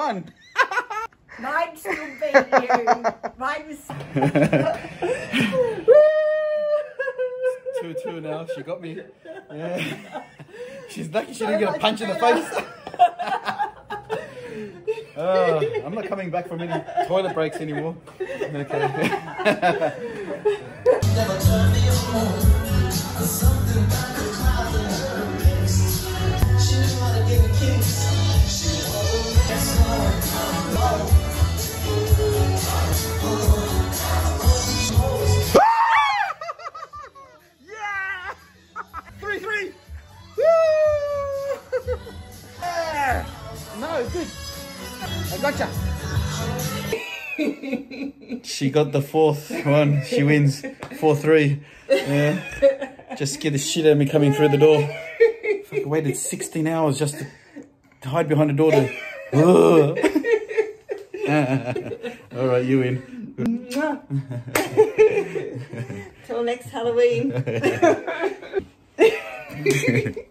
1. Mine's still beating you. Mine's... 2-2 now. She got me. Yeah. She's lucky she didn't get a punch in the face. I'm not coming back from any toilet breaks anymore. Okay. Yeah! 3-3. Yeah! No, good. I gotcha. She got the 4th one. She wins 4-3. Yeah. Just scared the shit out of me coming through the door. I waited 16 hours just to hide behind the door to... All right, you win. Till next Halloween.